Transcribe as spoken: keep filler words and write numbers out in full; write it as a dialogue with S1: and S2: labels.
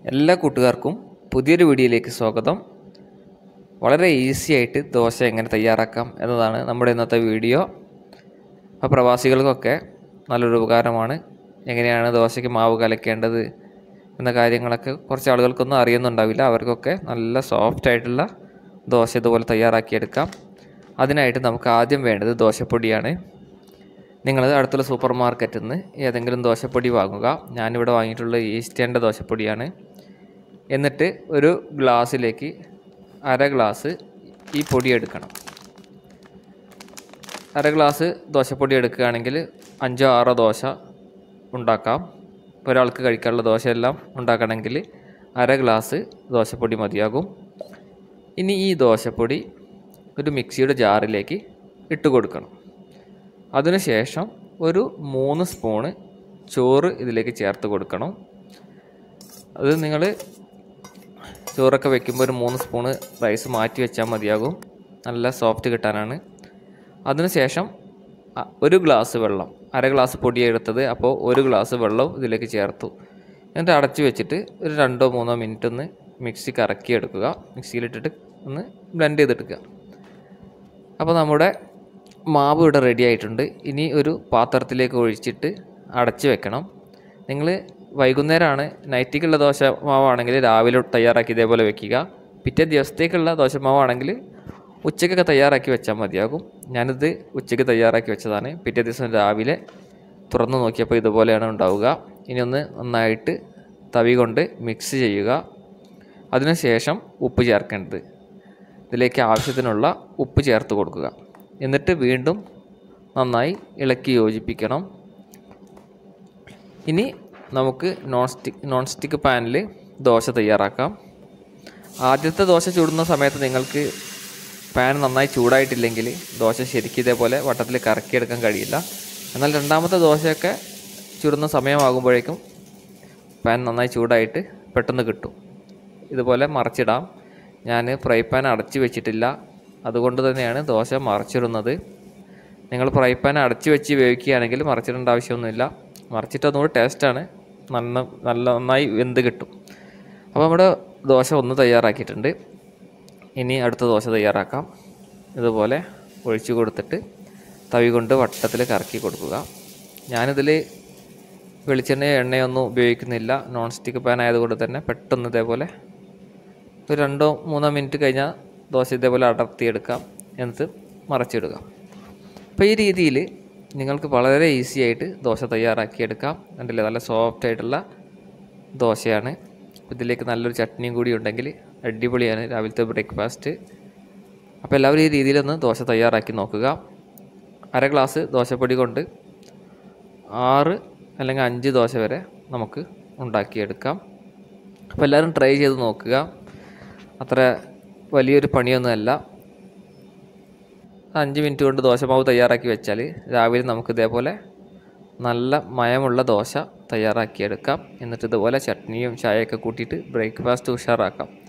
S1: എല്ലാ കൂട്ടുകാർക്കും പുതിയൊരു വീഡിയോയിലേക്ക് സ്വാഗതം. വളരെ ഈസി ആയിട്ട് ദോശ എങ്ങനെ തയ്യാറാക്കാം എന്നതാണ് നമ്മുടെ ഇന്നത്തെ വീഡിയോ. അപ്പോൾ പ്രവാസികൾക്കൊക്കെ നല്ലൊരു ഉപകാരമാണ്. എങ്ങനെയാണ് ദോശയ്ക്ക് മാവ് കലക്കേണ്ടത് എന്ന കാര്യങ്ങളൊക്കെ കുറച്ച് ആളുകൾക്കൊന്നും അറിയുന്നുണ്ടാവില്ല. അവർക്കൊക്കെ നല്ല സോഫ്റ്റ് ആയിട്ടുള്ള ദോശ ഇതുപോലെ തയ്യാറാക്കിയെടുക്കാം. അതിനായിട്ട് നമുക്ക് ആദ്യം വേണ്ടത് ദോശപ്പൊടിയാണ്. നിങ്ങൾ അടുത്തുള്ള സൂപ്പർ മാർക്കറ്റിൽ നിന്ന് ഏതെങ്കിലും ദോശപ്പൊടി വാങ്ങുക. ഞാനിവിടെ വാങ്ങിയിട്ടുള്ള ഈസ്റ്റേൻ്റെ ദോശപ്പൊടിയാണ്. എന്നിട്ട് ഒരു ഗ്ലാസ്സിലേക്ക് അര ഗ്ലാസ് ഈ പൊടി എടുക്കണം. അര ഗ്ലാസ് ദോശപ്പൊടി എടുക്കുകയാണെങ്കിൽ അഞ്ചോ ആറോ ദോശ ഉണ്ടാക്കാം. ഒരാൾക്ക് കഴിക്കാനുള്ള ദോശയെല്ലാം ഉണ്ടാക്കണമെങ്കിൽ അര ഗ്ലാസ് ദോശപ്പൊടി മതിയാകും. ഇനി ഈ ദോശപ്പൊടി ഒരു മിക്സിയുടെ ജാറിലേക്ക് ഇട്ട് കൊടുക്കണം. അതിനുശേഷം ഒരു മൂന്ന് സ്പൂണ് ചോറ് ഇതിലേക്ക് ചേർത്ത് കൊടുക്കണം. അത് നിങ്ങൾ ചോറൊക്കെ വെക്കുമ്പോൾ ഒരു മൂന്ന് സ്പൂണ് റൈസ് മാറ്റി വെച്ചാൽ മതിയാകും, നല്ല സോഫ്റ്റ് കിട്ടാനാണ്. അതിനുശേഷം ഒരു ഗ്ലാസ് വെള്ളം, അര ഗ്ലാസ് പൊടി എടുത്തത്, അപ്പോൾ ഒരു ഗ്ലാസ് വെള്ളം ഇതിലേക്ക് ചേർത്തു. എന്നിട്ട് അടച്ചു വെച്ചിട്ട് ഒരു രണ്ടോ മൂന്നോ മിനിറ്റ് ഒന്ന് മിക്സി കറക്കി എടുക്കുക. മിക്സിയിലിട്ടിട്ട് ഒന്ന് ബ്ലെൻഡ് ചെയ്തെടുക്കുക. അപ്പോൾ നമ്മുടെ മാവ് ഇവിടെ റെഡി ആയിട്ടുണ്ട്. ഇനി ഒരു പാത്രത്തിലേക്ക് ഒഴിച്ചിട്ട് അടച്ച് വെക്കണം. നിങ്ങൾ വൈകുന്നേരമാണ് നൈറ്റിക്കുള്ള ദോശ മാവാണെങ്കിൽ രാവിലെ തയ്യാറാക്കി ഇതേപോലെ വെക്കുക. പിറ്റേ ദിവസത്തേക്കുള്ള ദോശമാവാണെങ്കിൽ ഉച്ചയ്ക്കൊക്കെ തയ്യാറാക്കി വെച്ചാൽ മതിയാകും. ഞാനിത് ഉച്ചയ്ക്ക് തയ്യാറാക്കി വെച്ചതാണ്. പിറ്റേ ദിവസം രാവിലെ തുറന്നു നോക്കിയപ്പോൾ ഇതുപോലെയാണ് ഉണ്ടാവുക. ഇനി ഒന്ന് നന്നായിട്ട് തവി കൊണ്ട് മിക്സ് ചെയ്യുക. അതിനുശേഷം ഉപ്പ് ചേർക്കേണ്ടത്, ഇതിലേക്ക് ആവശ്യത്തിനുള്ള ഉപ്പ് ചേർത്ത് കൊടുക്കുക. എന്നിട്ട് വീണ്ടും നന്നായി ഇളക്കി യോജിപ്പിക്കണം. ഇനി നമുക്ക് നോൺ സ്റ്റിക്ക് നോൺ സ്റ്റിക്ക് പാനിൽ ദോശ തയ്യാറാക്കാം. ആദ്യത്തെ ദോശ ചൂടുന്ന സമയത്ത് നിങ്ങൾക്ക് പാൻ നന്നായി ചൂടായിട്ടില്ലെങ്കിൽ ദോശ ശരിക്കും ഇതേപോലെ വട്ടത്തിൽ കറക്കിയെടുക്കാൻ കഴിയില്ല. എന്നാൽ രണ്ടാമത്തെ ദോശയൊക്കെ ചുടുന്ന സമയമാകുമ്പോഴേക്കും പാൻ നന്നായി ചൂടായിട്ട് പെട്ടെന്ന് കിട്ടും. ഇതുപോലെ മറിച്ചിടാം. ഞാൻ ഫ്രൈ പാൻ അടച്ചു വെച്ചിട്ടില്ല, അതുകൊണ്ട് തന്നെയാണ് ദോശ മറിച്ചിടുന്നത്. നിങ്ങൾ ഫ്രൈ പാൻ അടച്ചു വെച്ച് വേവിക്കുകയാണെങ്കിൽ മറിച്ചിടേണ്ട ആവശ്യമൊന്നുമില്ല. മറിച്ചിട്ടൊന്നുകൂടി ടേസ്റ്റാണ്, നല്ല നല്ല നന്നായി വെന്ത് കിട്ടും. അപ്പോൾ നമ്മുടെ ദോശ ഒന്ന് തയ്യാറാക്കിയിട്ടുണ്ട്. ഇനി അടുത്ത ദോശ തയ്യാറാക്കാം. ഇതുപോലെ ഒഴിച്ചു കൊടുത്തിട്ട് തവി കൊണ്ട് വട്ടത്തിൽ കറക്കി കൊടുക്കുക. ഞാനിതിൽ വെളിച്ചെണ്ണയോ എണ്ണയൊന്നും ഉപയോഗിക്കുന്നില്ല. നോൺ സ്റ്റിക്ക് പാൻ ആയതുകൊണ്ട് തന്നെ പെട്ടെന്ന് ഇതേപോലെ ഒരു രണ്ടോ മൂന്നോ മിനിറ്റ് കഴിഞ്ഞാൽ ദോശ ഇതേപോലെ അടർത്തിയെടുക്കാം. എന്നിട്ട് മറച്ചിടുക. അപ്പോൾ ഈ രീതിയിൽ നിങ്ങൾക്ക് വളരെ ഈസി ആയിട്ട് ദോശ തയ്യാറാക്കിയെടുക്കാം. കണ്ടില്ലേ, നല്ല സോഫ്റ്റ് ആയിട്ടുള്ള ദോശയാണ്. ഇതിലേക്ക് നല്ലൊരു ചട്നിയും കൂടി ഉണ്ടെങ്കിൽ അടിപൊളിയാണ് രാവിലത്തെ ബ്രേക്ക്ഫാസ്റ്റ്. അപ്പോൾ എല്ലാവരും ഈ രീതിയിലൊന്ന് ദോശ തയ്യാറാക്കി നോക്കുക. അര ഗ്ലാസ് ദോശപ്പൊടി കൊണ്ട് ആറ് അല്ലെങ്കിൽ അഞ്ച് ദോശ വരെ നമുക്ക് ഉണ്ടാക്കിയെടുക്കാം. അപ്പോൾ എല്ലാവരും ട്രൈ ചെയ്ത് നോക്കുക. അത്ര വലിയൊരു പണിയൊന്നുമല്ല. അഞ്ച് മിനിറ്റ് കൊണ്ട് ദോശമാവ് തയ്യാറാക്കി വെച്ചാൽ രാവിലെ നമുക്ക് ഇതേപോലെ നല്ല മയമുള്ള ദോശ തയ്യാറാക്കിയെടുക്കാം. എന്നിട്ട് ഇതുപോലെ ചട്നിയും ചായയൊക്കെ കൂട്ടിയിട്ട് ബ്രേക്ക്ഫാസ്റ്റ് ഉഷാറാക്കാം.